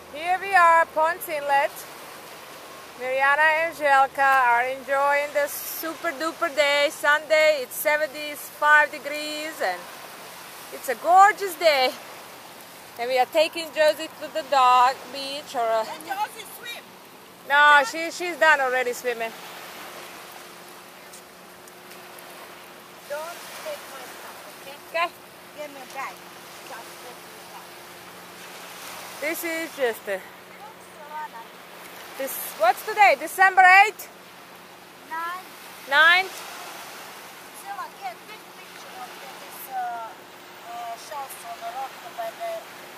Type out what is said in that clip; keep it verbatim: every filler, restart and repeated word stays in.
Here we are, Ponce Inlet. Mirjana and Zeljka are enjoying this super duper day. Sunday, it's seventy-five degrees and it's a gorgeous day. And we are taking Josie to the dog beach or a... Can Josie swim? No, she, she's done already swimming. Don't take my stuff, okay? Okay. Give me a bag. Just let me go. This is just a... Mirjana. This, what's today? December eighth? Nine. ninth? Zeljka, get big picture of this uh, uh, shells on the rock by the